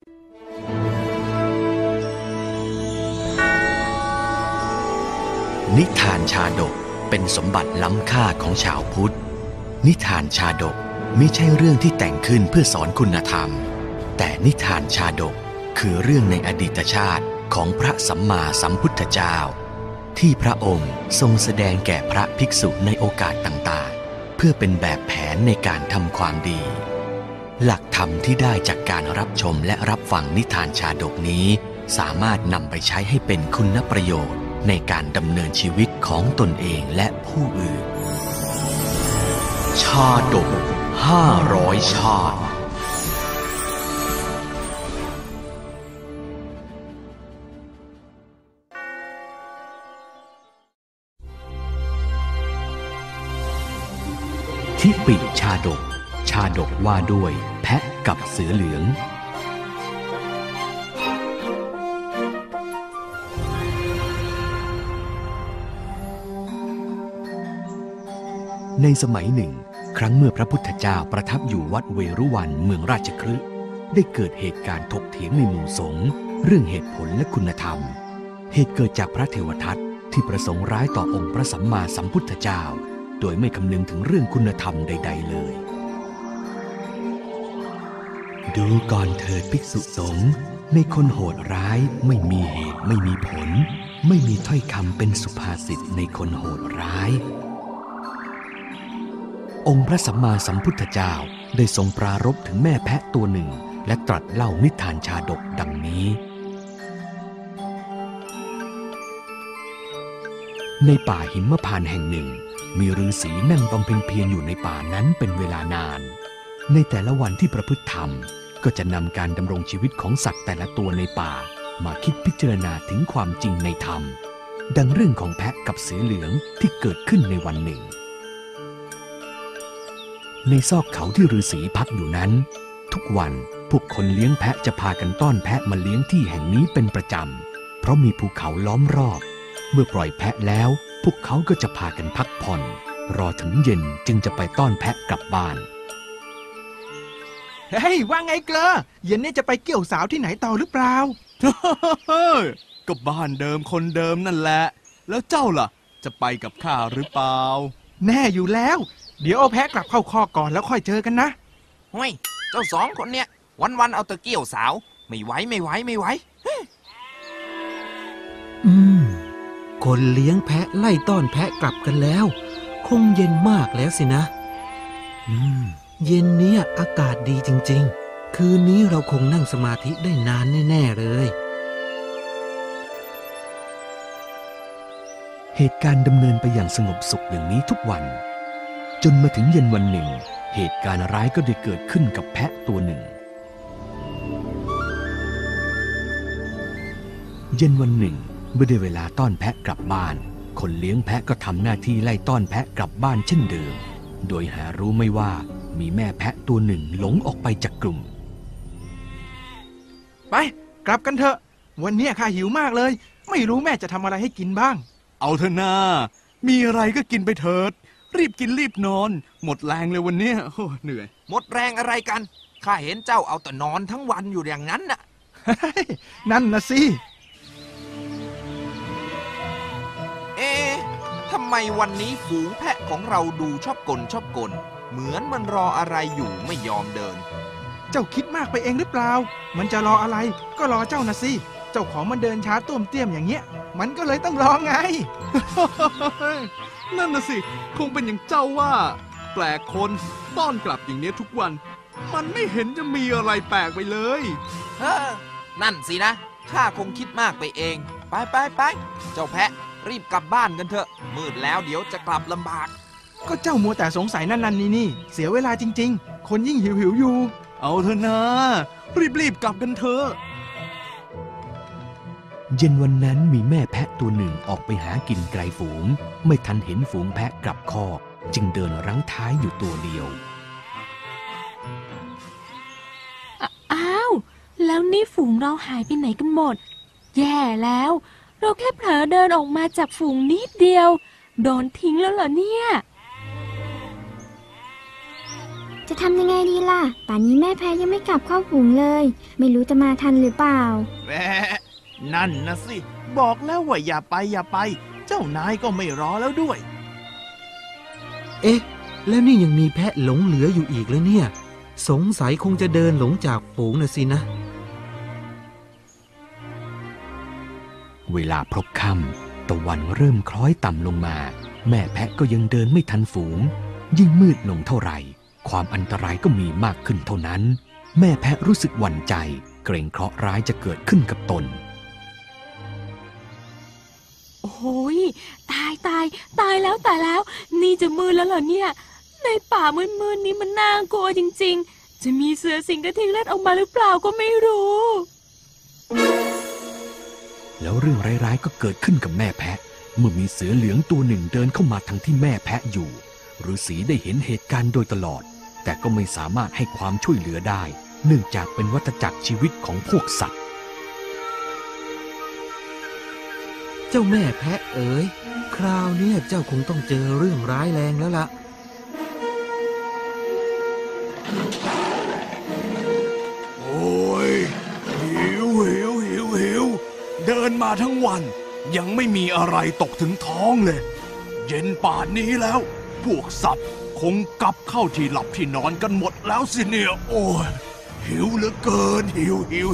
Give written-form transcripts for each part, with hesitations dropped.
นิทานชาดกเป็นสมบัติล้ำค่าของชาวพุทธนิทานชาดกมิใช่เรื่องที่แต่งขึ้นเพื่อสอนคุณธรรมแต่นิทานชาดกคือเรื่องในอดีตชาติของพระสัมมาสัมพุทธเจ้าที่พระองค์ทรงแสดงแก่พระภิกษุในโอกาสต่างๆเพื่อเป็นแบบแผนในการทำความดีหลักธรรมที่ได้จากการรับชมและรับฟังนิทานชาดกนี้สามารถนำไปใช้ให้เป็นคุณประโยชน์ในการดำเนินชีวิตของตนเองและผู้อื่นชาดก500 ชาติทิปิชาดกชาดกว่าด้วยแพะกับเสือเหลืองในสมัยหนึ่งครั้งเมื่อพระพุทธเจ้าประทับอยู่วัดเวรุวันเมืองราชคฤห์ได้เกิดเหตุการณ์ถกเถียงในหมู่สงฆ์เรื่องเหตุผลและคุณธรรมเหตุเกิดจากพระเทวทัตที่ประสงค์ร้ายต่อองค์พระสัมมาสัมพุทธเจ้าโดยไม่คำนึงถึงเรื่องคุณธรรมใดๆเลยดูก่อนเถิดภิกษุสงฆ์ในคนโหดร้ายไม่มีเหตุไม่มีผลไม่มีถ้อยคำเป็นสุภาษิตในคนโหดร้ายองค์พระสัมมาสัมพุทธเจ้าได้ทรงปรารภถึงแม่แพะตัวหนึ่งและตรัสเล่านิทานชาดกดังนี้ในป่าหิมพานต์แห่งหนึ่งมีฤาษีนั่งบำเพ็ญเพียรอยู่ในป่านั้นเป็นเวลานานในแต่ละวันที่ประพฤติธรรมก็จะนำการดำรงชีวิตของสัตว์แต่ละตัวในป่ามาคิดพิจารณาถึงความจริงในธรรมดังเรื่องของแพะกับเสือเหลืองที่เกิดขึ้นในวันหนึ่งในซอกเขาที่ฤาษีพักอยู่นั้นทุกวันพวกคนเลี้ยงแพะจะพากันต้อนแพะมาเลี้ยงที่แห่งนี้เป็นประจำเพราะมีภูเขาล้อมรอบเมื่อปล่อยแพะแล้วพวกเขาก็จะพากันพักผ่อนรอถึงเย็นจึงจะไปต้อนแพะกลับบ้านเฮ้ยว่าไงเกลอเย็นนี้จะไปเกี่ยวสาวที่ไหนต่อหรือเปล่าก็บ้านเดิมคนเดิมนั่นแหละแล้วเจ้าล่ะจะไปกับข้าหรือเปล่าแน่อยู่แล้วเดี๋ยวเอาแพะกลับเข้าคอกก่อนแล้วค่อยเจอกันนะเฮ้ยเจ้าสองคนเนี้ยวันเอาแต่เกี่ยวสาวไม่ไหวคนเลี้ยงแพะไล่ต้อนแพะกลับกันแล้วคงเย็นมากแล้วสินะเย็นนี้อากาศดีจริงๆคืนนี้เราคงนั่งสมาธิได้นานแน่ๆเลยเหตุการณ์ดำเนินไปอย่างสงบสุขอย่างนี้ทุกวันจนมาถึงเย็นวันหนึ่งเหตุการณ์ร้ายก็ได้เกิดขึ้นกับแพะตัวหนึ่งเย็นวันหนึ่งเมื่อได้เวลาต้อนแพะกลับบ้านคนเลี้ยงแพะก็ทำหน้าที่ไล่ต้อนแพะกลับบ้านเช่นเดิมโดยหารู้ไม่ว่ามีแม่แพะตัวหนึ่งหลงออกไปจากกลุ่มไปกลับกันเถอะวันนี้ข้าหิวมากเลยไม่รู้แม่จะทำอะไรให้กินบ้างเอาเถอะนามีอะไรก็กินไปเถิดรีบกินรีบนอนหมดแรงเลยวันนี้โอ้เหนื่อยหมดแรงอะไรกันข้าเห็นเจ้าเอาแต่นอนทั้งวันอยู่อย่างนั้นน่ะนั่นนะสิทำไมวันนี้ฝูงแพะของเราดูชอบกลเหมือนมันรออะไรอยู่ไม่ยอมเดินเจ้าคิดมากไปเองหรือเปล่ามันจะรออะไรก็รอเจ้านะสิเจ้าของมันเดินช้าต้วมเตี้ยมอย่างเงี้ยมันก็เลยต้องรอไงนั่นน่ะสิคงเป็นอย่างเจ้าว่าแปลกคนต้อนกลับอย่างเนี้ยทุกวันมันไม่เห็นจะมีอะไรแปลกไปเลยนั่นสินะข้าคงคิดมากไปเองไปเจ้าแพะรีบกลับบ้านกันเถอะมืดแล้วเดี๋ยวจะกลับลำบากก็เจ้ามัวแต่สงสัยนั่นนี่เสียเวลาจริงๆคนยิ่งหิวอยู่เอาเถอะนะรีบกลับกันเถอะเย็นวันนั้นมีแม่แพะตัวหนึ่งออกไปหากินไกลฝูงไม่ทันเห็นฝูงแพะกลับคอกจึงเดินรั้งท้ายอยู่ตัวเดียวอ้าวแล้วนี่ฝูงเราหายไปไหนกันหมดแย่แล้วเราแค่เผลอเดินออกมาจากฝูงนิดเดียวโดนทิ้งแล้วเหรอเนี่ยจะทำยังไงดีล่ะป่านนี้แม่แพะยังไม่กลับเข้าฝูงเลย ไม่รู้จะมาทันหรือเปล่าแหมนั่นนะสิ บอกแล้วว่าอย่าไปอย่าไป เจ้านายก็ไม่รอแล้วด้วยเอ๊ะ แล้วนี่ยังมีแพะหลงเหลืออยู่อีกแล้วเนี่ย สงสัยคงจะเดินหลงจากฝูงนะสินะเวลาพลบค่ำตะวันเริ่มคล้อยต่ำลงมา แม่แพะก็ยังเดินไม่ทันฝูง ยิ่งมืดลงเท่าไหร่ ความอันตรายก็มีมากขึ้นเท่านั้น แม่แพะรู้สึกหวั่นใจ เกรงเคราะห์ร้ายจะเกิดขึ้นกับตนโอ้ยตายแล้ว นี่จะมืดแล้วเหรอเนี่ย ในป่ามืดๆนี้มันน่ากลัวจริงๆ จะมีเสือสิงกระทิงเลือดออกมาหรือเปล่าก็ไม่รู้แล้วเรื่องร้ายๆก็เกิดขึ้นกับแม่แพะ เมื่อมีเสือเหลืองตัวหนึ่งเดินเข้ามาทางที่แม่แพะอยู่ฤาษีได้เห็นเหตุการณ์โดยตลอด แต่ก็ไม่สามารถให้ความช่วยเหลือได้ เนื่องจากเป็นวัฏจักรชีวิตของพวกสัตว์เจ้าแม่แพะเอ๋ย คราวเนี้ยเจ้าคงต้องเจอเรื่องร้ายแรงแล้วล่ะโอ้ยหิวเดินมาทั้งวันยังไม่มีอะไรตกถึงท้องเลย เย็นป่านนี้แล้ว พวกสัตว์คงกลับเข้าที่หลับที่นอนกันหมดแล้วสิเนี่ยโอ้ยหิวเหลือเกินหิว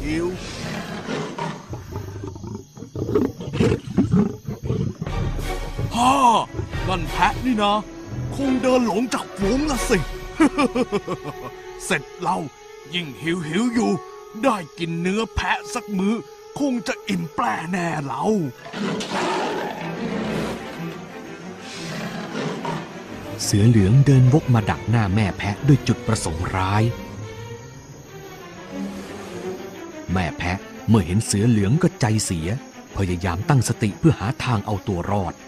ฮ่านั่นแพะนี่นะคงเดินหลงจากฝูงละสิ เสร็จเรายิ่งหิวอยู่ได้กินเนื้อแพะสักมื้อคงจะอิ่มแปร่แน่เราเสือเหลืองเดินวกมาดักหน้าแม่แพะด้วยจุดประสงค์ร้าย แม่แพะเมื่อเห็นเสือเหลืองก็ใจเสียพยายามตั้งสติเพื่อหาทางเอาตัวรอด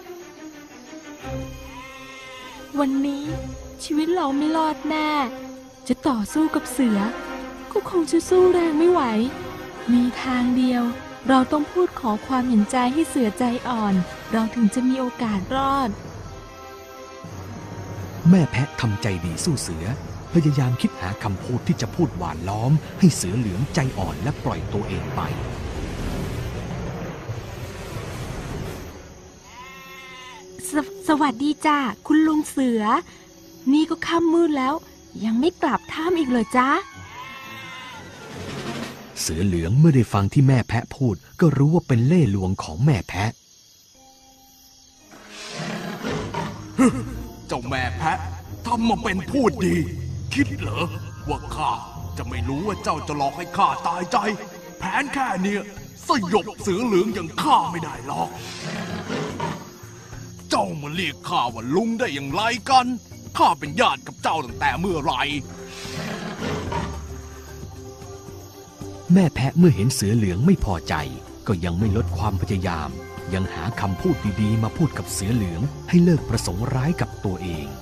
วันนี้ชีวิตเราไม่รอดแน่ จะต่อสู้กับเสือก็คงจะสู้แรงไม่ไหว มีทางเดียวเราต้องพูดขอความเห็นใจให้เสือใจอ่อนเราถึงจะมีโอกาสรอดแม่แพะทำใจดีสู้เสือพยายามคิดหาคำพูดที่จะพูดหวานล้อมให้เสือเหลืองใจอ่อนและปล่อยตัวเองไปสวัสดีจ้าคุณลุงเสือ นี่ก็ค่ำมืดแล้วยังไม่กลับถ้ำอีกเหรอจ๊ะเสือเหลืองเมื่อได้ฟังที่แม่แพะพูดก็รู้ว่าเป็นเล่ห์ลวงของแม่แพะเจ้าแม่แพะทำมาเป็นพูดดี คิดเหรอว่าข้าจะไม่รู้ว่าเจ้าจะหลอกให้ข้าตายใจ แผนแค่เนี้ยสยบเสือเหลืองอย่างข้าไม่ได้หรอก เจ้ามาเรียกข้าว่าลุงได้อย่างไรกันข้าเป็นญาติกับเจ้าตั้งแต่เมื่อไหร่แม่แพะเมื่อเห็นเสือเหลืองไม่พอใจก็ยังไม่ลดความพยายามยังหาคำพูดดีๆมาพูดกับเสือเหลืองให้เลิกประสงค์ร้ายกับตัวเอง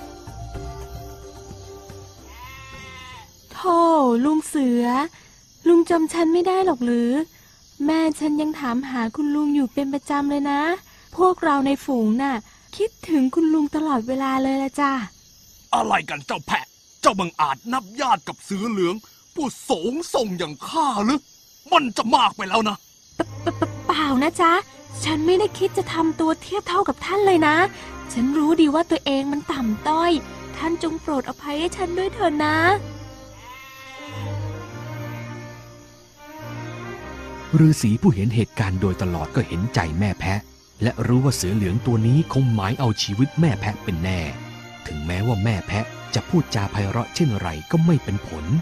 โธ่ลุงเสือลุงจำฉันไม่ได้หรอกหรือแม่ฉันยังถามหาคุณลุงอยู่เป็นประจำเลยนะพวกเราในฝูงน่ะคิดถึงคุณลุงตลอดเวลาเลยละจ้ะอะไรกันเจ้าแพะเจ้าบังอาจนับญาติกับเสือเหลืองผู้สูงส่งอย่างข้าหรือมันจะมากไปแล้วนะเปล่านะจ๊ะฉันไม่ได้คิดจะทำตัวเทียบเท่ากับท่านเลยนะฉันรู้ดีว่าตัวเองมันต่ำต้อยท่านจงโปรดอภัยให้ฉันด้วยเถิดนะฤาษีผู้เห็นเหตุการณ์โดยตลอดก็เห็นใจแม่แพะและรู้ว่าเสือเหลืองตัวนี้คงหมายเอาชีวิตแม่แพะเป็นแน่ถึงแม้ว่าแม่แพะจะพูดจาไพเราะเช่นไรก็ไม่เป็นผล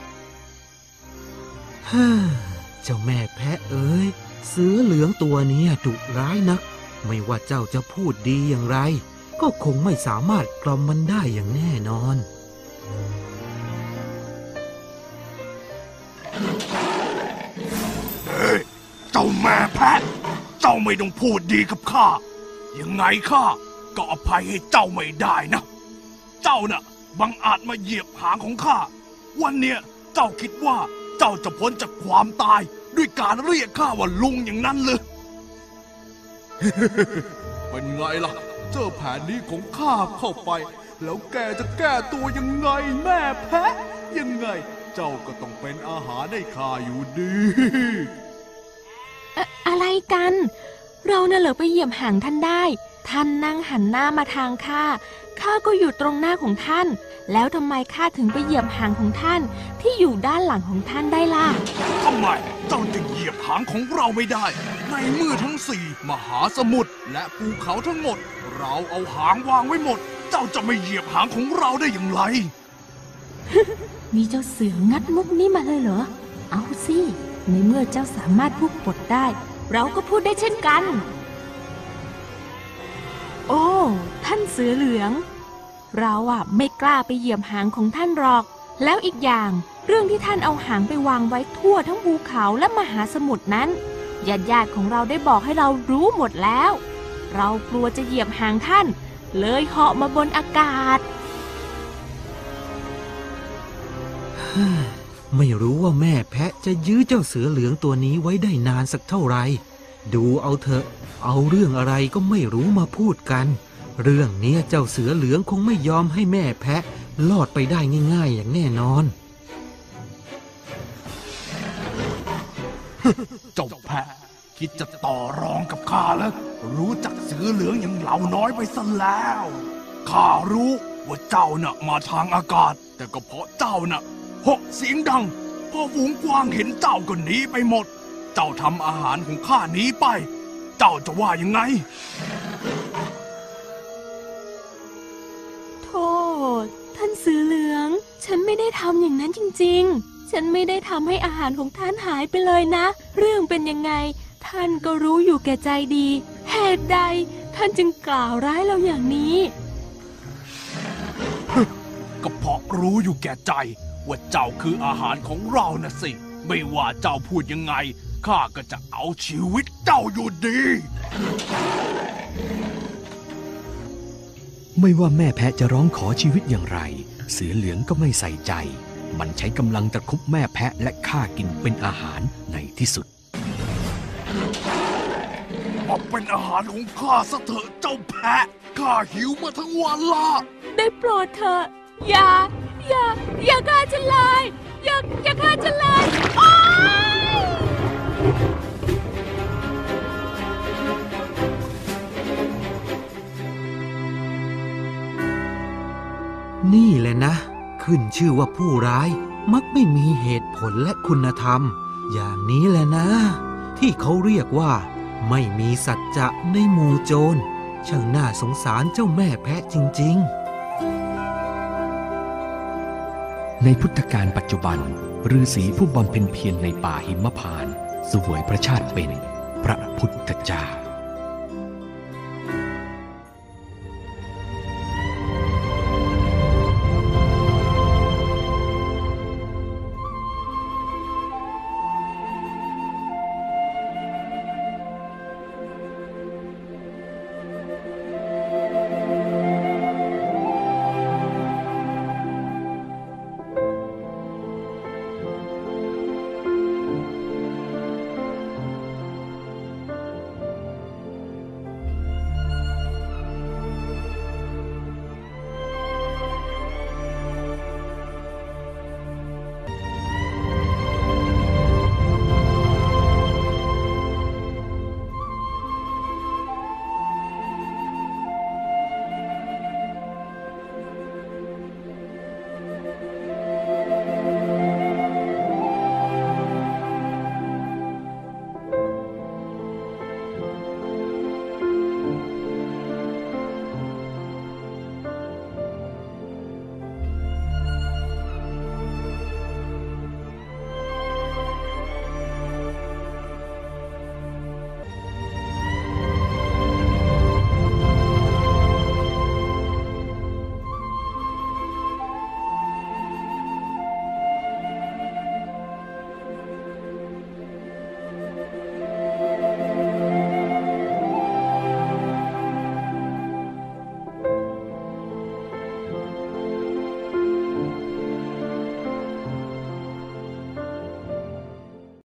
เจ้าแม่แพะเอ๋ยเสือเหลืองตัวนี้ดุร้ายนักไม่ว่าเจ้าจะพูดดีอย่างไรก็คงไม่สามารถกล่อมมันได้อย่างแน่นอนเฮ้ยเจ้าแม่แพะเจ้าไม่ต้องพูดดีกับข้ายังไงข้าก็อภัยให้เจ้าไม่ได้นะเจ้าน่ะบังอาจมาเหยียบหางของข้าวันเนี้ยเจ้าคิดว่าเจ้าจะพ้นจากความตายด้วยการเรียกข้าว่าลุงอย่างนั้นเลย เป็นไงล่ะเจอแผนนี้ของข้าเข้าไปแล้วแกจะแก้ตัวยังไงแม่แพะยังไงเจ้าก็ต้องเป็นอาหารให้ข้าอยู่ดีอะไรกัน เราน่ะเหรอไปเหยียบหางท่านได้ ท่านนั่งหันหน้ามาทางข้าก็อยู่ตรงหน้าของท่าน แล้วทำไมข้าถึงไปเหยียบหางของท่านที่อยู่ด้านหลังของท่านได้ล่ะทำไมเจ้าจะเหยียบหางของเราไม่ได้ในเมื่อทั้ง4มหาสมุทรและภูเขาทั้งหมดเราเอาหางวางไว้หมดเจ้าจะไม่เหยียบหางของเราได้อย่างไรนี่เจ้าเสืองัดมุกนี้มาเลยเหรอ เอาสิในเมื่อเจ้าสามารถพูดบทได้ เราก็พูดได้เช่นกัน โอ้ท่านเสือเหลืองเราไม่กล้าไปเหยียบหางของท่านหรอกแล้วอีกอย่างเรื่องที่ท่านเอาหางไปวางไว้ทั่วทั้งภูเขาและมหาสมุทรนั้นญาติของเราได้บอกให้เรารู้หมดแล้วเรากลัวจะเหยียบหางท่านเลยเหาะมาบนอากาศไม่รู้ว่าแม่แพะจะยื้อเจ้าเสือเหลืองตัวนี้ไว้ได้นานสักเท่าไหร่ดูเอาเถอะเอาเรื่องอะไรก็ไม่รู้มาพูดกันเรื่องนี้เจ้าเสือเหลืองคงไม่ยอมให้แม่แพะรอดไปได้ง่ายๆอย่างแน่นอนเจ้าแพะคิดจะต่อรองกับข้าแล้วรู้จักเสือเหลืองอย่างเหล่าน้อยไปซะแล้วข้ารู้ว่าเจ้าน่ะมาทางอากาศแต่ก็เพราะเจ้าน่ะหกเสียงดังพอฝูงกวางเห็นเจ้าก็หนีไปหมดเจ้าทำอาหารของข้าหนีไปเจ้าจะว่ายังไงโทษท่านเสือเหลืองฉันไม่ได้ทำอย่างนั้นจริงๆฉันไม่ได้ทำให้อาหารของท่านหายไปเลยนะเรื่องเป็นยังไงท่านก็รู้อยู่แก่ใจดีเหตุใดท่านจึงกล่าวร้ายเราอย่างนี้ก็เพราะรู้อยู่แก่ใจว่าเจ้าคืออาหารของเรานะสิไม่ว่าเจ้าพูดยังไงข้าก็จะเอาชีวิตเจ้าอยู่ดีไม่ว่าแม่แพะจะร้องขอชีวิตอย่างไรเสือเหลืองก็ไม่ใส่ใจมันใช้กำลังตะครุบแม่แพะและฆ่ากินเป็นอาหารในที่สุดมาเป็นอาหารของข้าซะเถอะเจ้าแพะข้าหิวมาทั้งวันละได้โปรดเถอะอย่าฆ่าฉันเลยอย่าฆ่าฉันเลยนี่แหละนะขึ้นชื่อว่าผู้ร้ายมักไม่มีเหตุผลและคุณธรรมอย่างนี้แหละนะที่เขาเรียกว่าไม่มีสัจจะในหมู่โจรช่างน่าสงสารเจ้าแม่แพะจริงๆในพุทธกาลปัจจุบันฤาษีผู้บำเพ็ญเพียรในป่าหิมพานต์เสวยพระชาติเป็นพระพุทธเจ้า